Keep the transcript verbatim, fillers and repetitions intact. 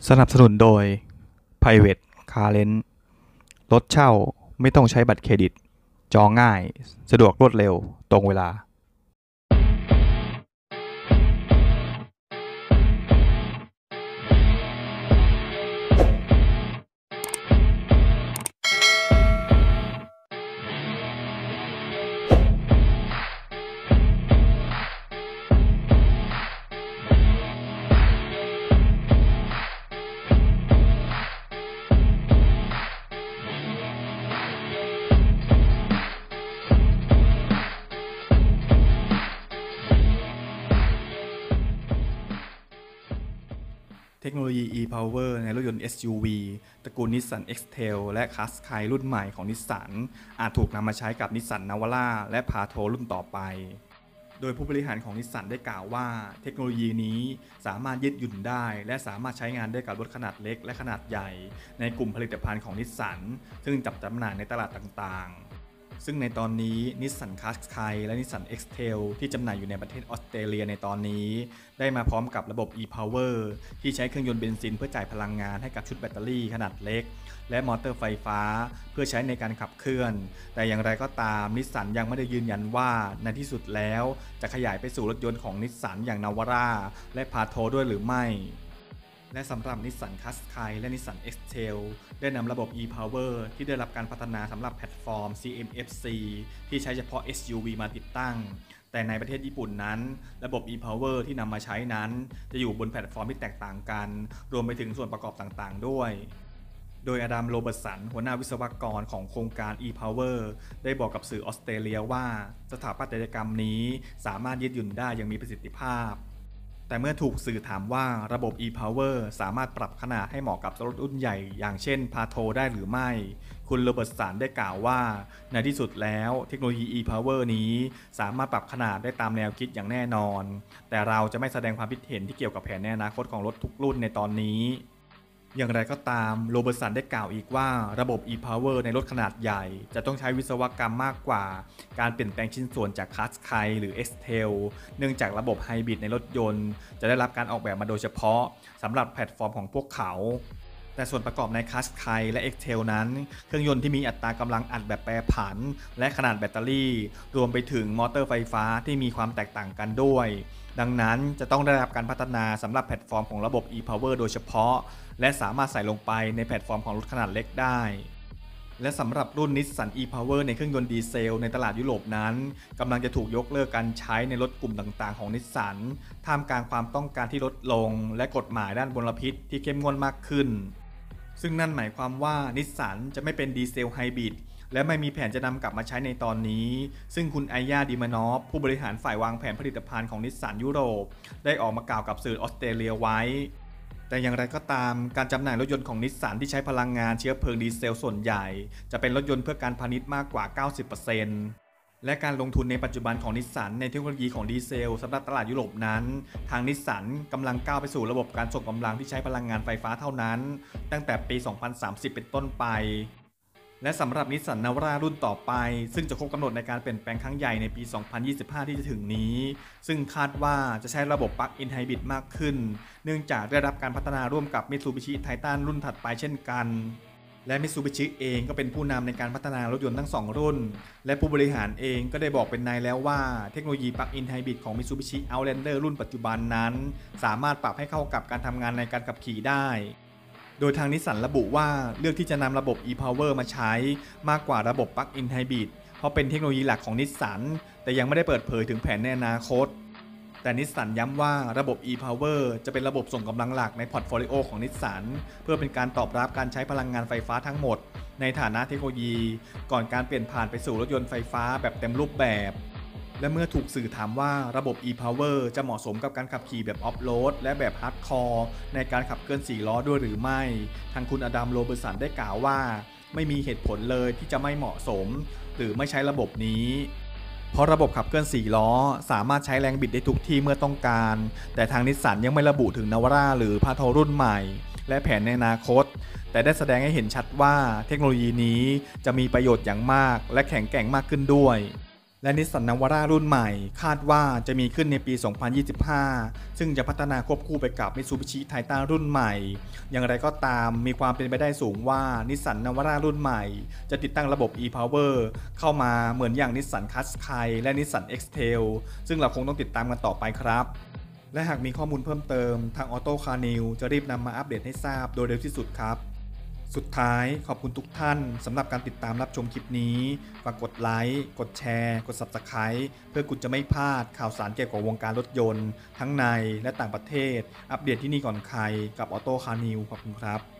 สนับสนุนโดย Private Car Rent รถเช่าไม่ต้องใช้บัตรเครดิตจองง่ายสะดวกรวดเร็วตรงเวลาเทคโนโลยี e-Power ในรถยนต์ เอส ยู วี ตระกูล Nissan X-Trail และ Qashqai รุ่นใหม่ของ Nissan อาจถูกนำมาใช้กับ Nissan Navara และ Patrol รุ่นต่อไปโดยผู้บริหารของ Nissan ได้กล่าวว่าเทคโนโลยีนี้สามารถยืดหยุ่นได้และสามารถใช้งานได้กับรถขนาดเล็กและขนาดใหญ่ในกลุ่มผลิตภัณฑ์ของ Nissan ซึ่งจับจำหน่ายในตลาดต่างๆซึ่งในตอนนี้ Nissan Qashqai และ Nissan X-Trail ที่จำหน่ายอยู่ในประเทศออสเตรเลียในตอนนี้ได้มาพร้อมกับระบบ e-Power ที่ใช้เครื่องยนต์เบนซินเพื่อจ่ายพลังงานให้กับชุดแบตเตอรี่ขนาดเล็กและมอเตอร์ไฟฟ้าเพื่อใช้ในการขับเคลื่อนแต่อย่างไรก็ตาม Nissan ยังไม่ได้ยืนยันว่าในที่สุดแล้วจะขยายไปสู่รถยนต์ของ Nissan อย่าง Navara และ Patrol ด้วยหรือไม่และสำหรับ Nissan Qashqai และ Nissan X-Trail ได้นำระบบ e-Power ที่ได้รับการพัฒนาสำหรับแพลตฟอร์ม ซี เอ็ม เอฟ ซี ที่ใช้เฉพาะ เอส ยู วี มาติดตั้งแต่ในประเทศญี่ปุ่นนั้นระบบ e-Power ที่นำมาใช้นั้นจะอยู่บนแพลตฟอร์มที่แตกต่างกันรวมไปถึงส่วนประกอบต่างๆด้วยโดยอดัม โรเบิร์ตสันหัวหน้าวิศวกรของโครงการ e-Power ได้บอกกับสื่อออสเตรเลียว่าสถาปัตยกรรมนี้สามารถยืดหยุ่นได้อย่างมีประสิทธิภาพแต่เมื่อถูกสื่อถามว่าระบบ e-Power สามารถปรับขนาดให้เหมาะกับรถรุ่นใหญ่อย่างเช่น Patrol ได้หรือไม่คุณโรเบิร์ตสันได้กล่าวว่าในที่สุดแล้วเทคโนโลยี e-Power นี้สามารถปรับขนาดได้ตามแนวคิดอย่างแน่นอนแต่เราจะไม่แสดงความคิดเห็นที่เกี่ยวกับแผนในอนาคตของรถทุกรุ่นในตอนนี้อย่างไรก็ตามโรเบิร์ตสันได้กล่าวอีกว่าระบบ e-Power ในรถขนาดใหญ่จะต้องใช้วิศวกรรมมากกว่าการเปลี่ยนแปลงชิ้นส่วนจาก Qashqai หรือ X-Trail เนื่องจากระบบไฮบริดในรถยนต์จะได้รับการออกแบบมาโดยเฉพาะสำหรับแพลตฟอร์มของพวกเขาแต่ส่วนประกอบใน Qashqai และ X-Trail นั้นเครื่องยนต์ที่มีอัตรากำลังอัดแบบแปรผันและขนาดแบตเตอรี่รวมไปถึงมอเตอร์ไฟฟ้าที่มีความแตกต่างกันด้วยดังนั้นจะต้องได้รับการพัฒนาสำหรับแพลตฟอร์มของระบบ e-Power โดยเฉพาะและสามารถใส่ลงไปในแพลตฟอร์มของรถขนาดเล็กได้และสำหรับรุ่น Nissan e-Power ในเครื่องยนต์ดีเซลในตลาดยุโรปนั้นกำลังจะถูกยกเลิกการใช้ในรถกลุ่มต่างๆของ Nissan ท่ามกลางความต้องการที่ลดลงและกฎหมายด้านมลพิษที่เข้มงวดมากขึ้นซึ่งนั่นหมายความว่า Nissan จะไม่เป็นดีเซลไฮบริดและไม่มีแผนจะนำกลับมาใช้ในตอนนี้ซึ่งคุณไอยา ดิมานอฟผู้บริหารฝ่ายวางแผนผลิตภัณฑ์ของ Nissan ยุโรปได้ออกมากล่าวกับสื่อออสเตรเลียไว้แต่อย่างไรก็ตามการจำหน่ายรถยนต์ของ Nissan ที่ใช้พลังงานเชื้อเพลิงดีเซลส่วนใหญ่จะเป็นรถยนต์เพื่อการพาณิชย์มากกว่า เก้าสิบเปอร์เซ็นต์ และการลงทุนในปัจจุบันของ Nissan ในเทคโนโลยีของดีเซลสำหรับตลาดยุโรปนั้นทาง Nissan กำลังก้าวไปสู่ระบบการส่งกำลังที่ใช้พลังงานไฟฟ้าเท่านั้นตั้งแต่ปี สองพันสามสิบ เป็นต้นไปและสำหรับ Nissan Navara รุ่นต่อไปซึ่งจะครบกำหนดในการเปลี่ยนแปลงครั้งใหญ่ในปี สองพันยี่สิบห้า ที่จะถึงนี้ซึ่งคาดว่าจะใช้ระบบ Plug-in Hybrid มากขึ้นเนื่องจากได้รับการพัฒนาร่วมกับ Mitsubishi Titan รุ่นถัดไปเช่นกันและ Mitsubishi เองก็เป็นผู้นำในการพัฒนารถยนต์ทั้งสองรุ่นและผู้บริหารเองก็ได้บอกเป็นในแล้วว่าเทคโนโลยี Plug-in Hybrid ของ Mitsubishi Outlander รุ่นปัจจุบันนั้นสามารถปรับให้เข้ากับการทำงานในการขับขี่ได้โดยทางนิสสันระบุว่าเลือกที่จะนำระบบ e-Power มาใช้มากกว่าระบบ Plug-in Hybrid เพราะเป็นเทคโนโลยีหลักของนิสสันแต่ยังไม่ได้เปิดเผยถึงแผนในอนาคตแต่นิสสันย้ำว่าระบบ e-Power จะเป็นระบบส่งกำลังหลักในพอร์ตโฟลิโอของนิสสันเพื่อเป็นการตอบรับการใช้พลังงานไฟฟ้าทั้งหมดในฐานะเทคโนโลยีก่อนการเปลี่ยนผ่านไปสู่รถยนต์ไฟฟ้าแบบเต็มรูปแบบและเมื่อถูกสื่อถามว่าระบบ e-Power จะเหมาะสมกับการขับขี่แบบออฟโรดและแบบฮาร์ดคอร์ในการขับเคลื่อนสี่ล้อด้วยหรือไม่ทางคุณอดัม โรเบิร์ตสันได้กล่าวว่าไม่มีเหตุผลเลยที่จะไม่เหมาะสมหรือไม่ใช้ระบบนี้เพราะระบบขับเคลื่อนสี่ล้อสามารถใช้แรงบิดได้ทุกที่เมื่อต้องการแต่ทางนิสสันยังไม่ระบุถึง Navara หรือ Patrol รุ่นใหม่และแผนในอนาคตแต่ได้แสดงให้เห็นชัดว่าเทคโนโลยีนี้จะมีประโยชน์อย่างมากและแข็งแกร่งมากขึ้นด้วยและนิสสันนาวาร่ารุ่นใหม่คาดว่าจะมีขึ้นในปี สองพันยี่สิบห้า ซึ่งจะพัฒนาควบคู่ไปกับ Mitsubishi Titan รุ่นใหม่ อย่างไรก็ตามมีความเป็นไปได้สูงว่านิสสันนาวาร่ารุ่นใหม่จะติดตั้งระบบ e-Power เข้ามาเหมือนอย่างนิสสัน Qashqai และนิสสัน X-Trail ซึ่งเราคงต้องติดตามกันต่อไปครับและหากมีข้อมูลเพิ่มเติมทาง Auto Car News จะรีบนำมาอัปเดตให้ทราบโดยเร็วที่สุดครับสุดท้ายขอบคุณทุกท่านสำหรับการติดตามรับชมคลิปนี้ฝากกดไลค์กดแชร์กด ซับสไครบ์ เพื่อคุณจะไม่พลาดข่าวสารเกี่ยวกับวงการรถยนต์ทั้งในและต่างประเทศอัปเดตที่นี่ก่อนใครกับ Auto Car News ขอบคุณครับ